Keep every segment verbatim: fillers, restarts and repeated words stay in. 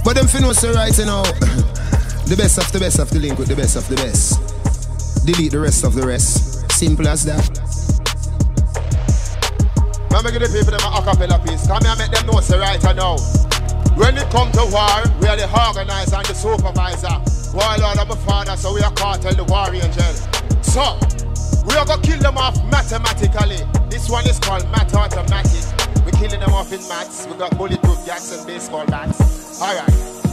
But them finna say right you know. The best of the best of the link with the best of the best. Delete the rest of the rest. Simple as that. I'm gonna give the people them a acapella piece. Come here and make them know say right now. When it come to war, we are the organizer and the supervisor. Warlord of my father, so we are cartel the war angel. So, we are gonna kill them off mathematically. This one is called math automatic. We're killing them off in maths. We got bulletproof gas and baseball bats. Alright.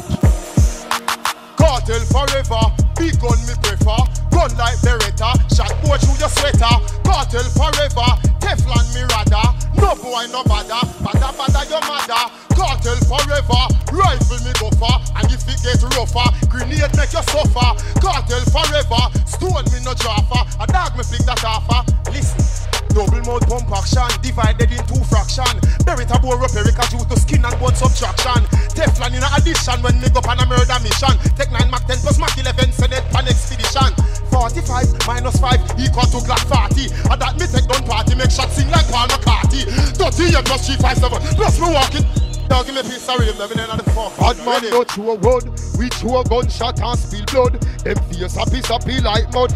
Cartel forever, big gun me prefer. Gun like Beretta, shot boy through your sweater. Cartel forever, Teflon me rather. No boy no bother, bada bada your mother. Cartel forever, rifle me buffer. And if it get rougher, grenade make you suffer. Cartel forever, stone me no jaffa. A dog me fling that offer. Listen. Double mode pump action, divided in two fraction. Beretta bore up Erica due to skin and bone subtraction. Teflon in addition when me go on a murder mission. Take nine Mac ten plus Mac eleven, send it on expedition. forty-five minus five equal to Glock forty. And that me take down party, make shots sing like Paul McCartney. thirty-eight plus three five seven, plus me walking. Dog give me a piece of rhythm, let me know the fuck. Bad man go through a road, we throw a gunshot and spill blood. Them face happy happy like mud.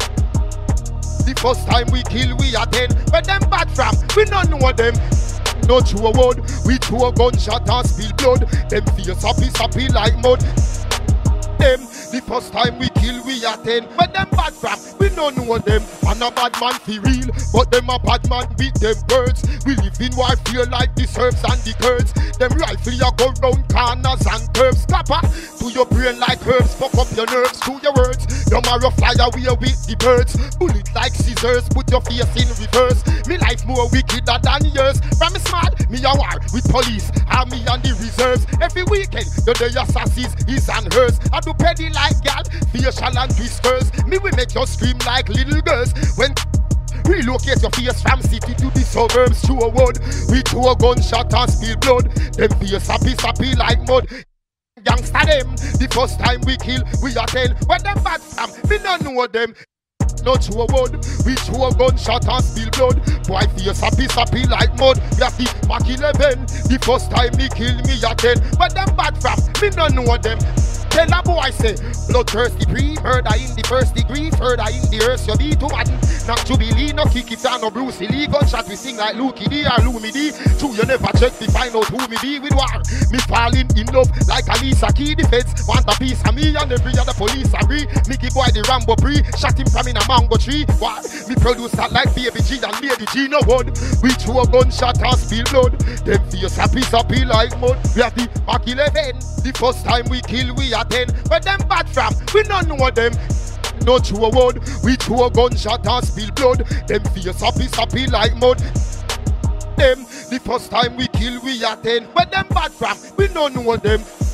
The first time we kill, we attend. Where them bad from, we don't know them. No through a word, we throw a gunshot and spill blood. Them face happy happy like mud. Them, the first time we kill, we attend. Where them bad from, we don't know them. And a bad man feel real, but them a bad man with them birds. We live in warfare like the Serbs and the Kurds. Them rifle ya go round corners and curves. Copper to your brain like herbs. Fuck up your nerves to your words. Tomorrow fly away with the birds. Bullet like scissors, put your face in reverse. Me life more wickeder than yours. From me smart, me a war with police, army and the reserves. Every weekend, the day assassins is and hers. I do petty like gal, facial and whiskers. Me we make you scream like little girls. When relocate your face from city to the suburbs through a wood. We throw a gunshot and spill blood. Them face happy happy like mud. Gangsta them, the first time we kill, we attend. Where them bad from, we don't know them. Not through a wood, we throw a gunshot and spill blood. Boy face happy happy like mud. We have the Mac eleven, the first time we kill, me attend. Where them bad from, we don't know them. Tell a boy say, bloodthirsty pre, murder in the first degree, murder in the earth, you be too mad. Not Jubilee, no kick it down, no Bruce Lee. Gunshot we sing like Luke D or Lumi D. True, you never check to find out who me be with war. Me falling in love like Alisa Key. The feds want a piece of me and every other police agree. Mickey boy the Rambo pre, shot him from in a mango tree. Why? Me produce that like Baby G and Lady G no wood. We throw a gunshot and spill blood. Them face happy happy like mud. We have the Mac eleven, the first time we kill we attend. Where them bad from, we don't know them. No through a word, we throw a gunshot and spill blood. Them face happy happy like mud. Them, the first time we kill we attend. Where them bad from, we don't know them.